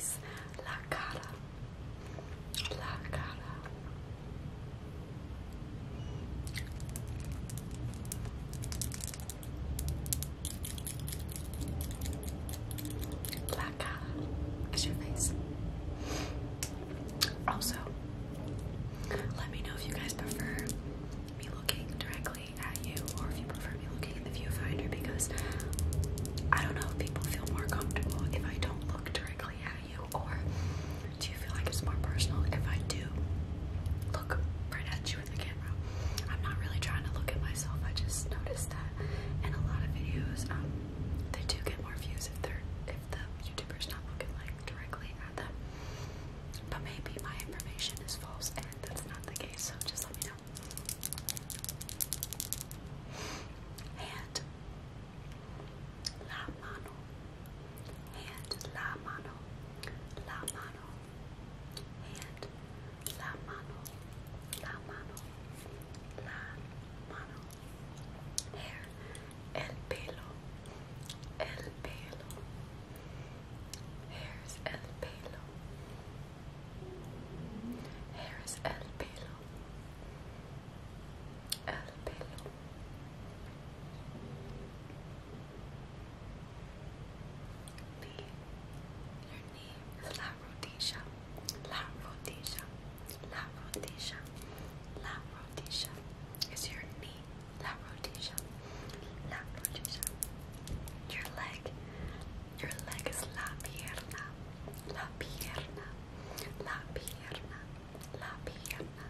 face. La cara. La cara. La cara is your face. Also, let me know if you guys prefer me looking directly at you or if you prefer me looking in the viewfinder, because I don't know if people feel more comfortable if I don't look directly at you, or do you feel like it's more personal if I do look right at you in the camera? I'm not really trying to look at myself. I just noticed that in a lot of videos, they do get more views if the YouTuber's not looking like directly at them. But maybe my information is false and that's not the case, so just let me know. Hand. La mano. Hand. La mano. La mano. Hand. La mano. La mano. La mano. Hair. El pelo. El pelo. Hairs. El pelo. Hairs. El pelo. El pelo. Knee. Your knee is la rodilla. La rodilla. La rodilla. La rodilla is your knee. La rodilla. La rodilla. Your leg. Your leg is la pierna. La pierna. La pierna. La pierna.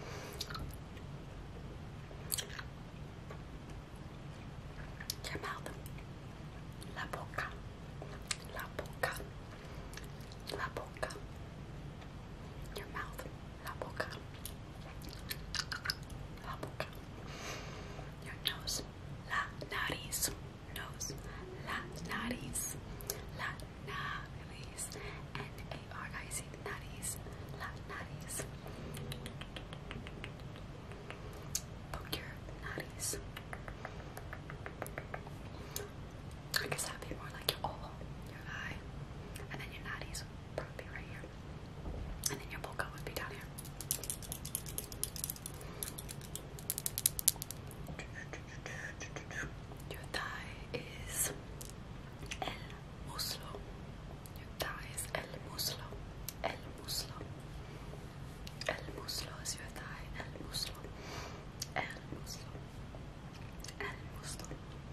Your mouth. La boca. La boca. La boca. Your mouth. La boca. La boca. Your nose. La nariz. Nose. La nariz. La nariz. N-A-R-I-Z. Nariz. La nariz. Poke your nariz. I guess that'd be more like your your eye, and then your nariz would probably be right here, and then your boca would be down here. Your thigh is el muslo. Your thigh is el muslo. El muslo. El muslo is your thigh. El muslo. El muslo. El muslo.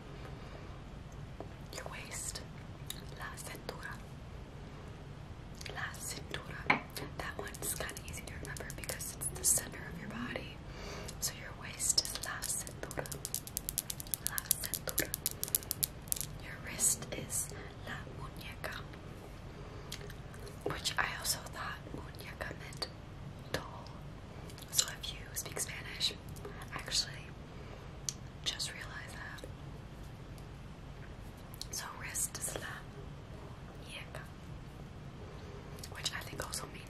Your waist. La cintura. La cintura. That one's kind of easy to remember because it's the center of your body. So your waist is la cintura. La cintura. Your wrist is la muñeca. Which I also thought muñeca meant doll. So if you speak Spanish, actually just realize that. So wrist is la muñeca, which I think also means